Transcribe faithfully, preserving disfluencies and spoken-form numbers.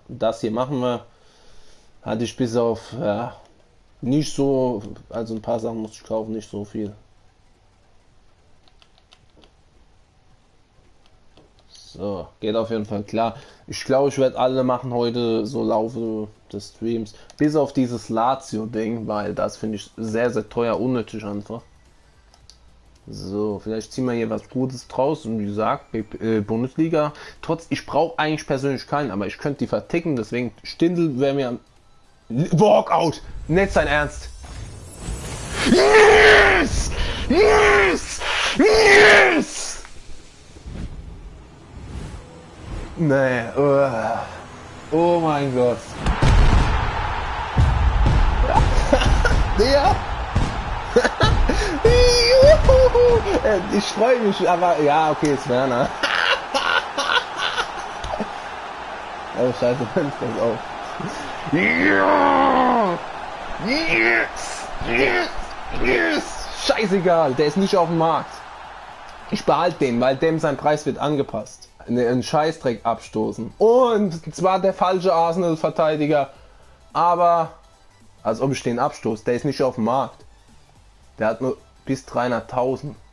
Das hier machen wir. Hatte ich bis auf, ja, nicht so, also ein paar Sachen muss ich kaufen, nicht so viel. So, geht auf jeden Fall klar. Ich glaube, ich werde alle machen heute so Laufe des Streams. Bis auf dieses Lazio-Ding, weil das finde ich sehr, sehr teuer, unnötig einfach. So, vielleicht ziehen wir hier was Gutes draus. Und wie gesagt, äh, Bundesliga. Trotz, ich brauche eigentlich persönlich keinen, aber ich könnte die verticken. Deswegen Stindl wäre mir... Walkout! Nicht sein Ernst! Yes! Yes! Yes! Nee, oh, oh mein Gott. Ja. Ich freue mich, aber ja, okay, ist Werner. Oh scheiße, fängt das auf. Ja! Yes! Yes! Yes! Scheißegal, der ist nicht auf dem Markt. Ich behalte den, weil dem sein Preis wird angepasst. Einen Scheißdreck abstoßen. Und zwar der falsche Arsenal-Verteidiger. Aber, als ob ich den abstoße, der ist nicht auf dem Markt. Der hat nur bis dreihunderttausend.